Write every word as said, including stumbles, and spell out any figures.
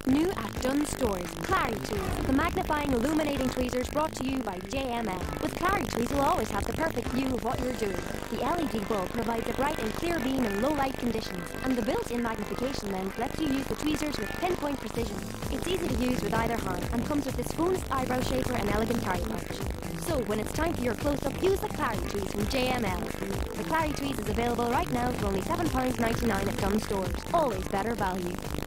New at Dunnes Stores, Clary Trees, the magnifying, illuminating tweezers brought to you by J M L. With Clary Trees, you'll always have the perfect view of what you're doing. The L E D bulb provides a bright and clear beam in low light conditions, and the built-in magnification lens lets you use the tweezers with pinpoint precision. It's easy to use with either hand, and comes with this spoonless eyebrow shaper and elegant tarry pouch. So, when it's time for your close-up, use the Clary Trees from J M L. The Clary Trees is available right now for only seven pounds ninety-nine at Dunnes Stores. Always better value.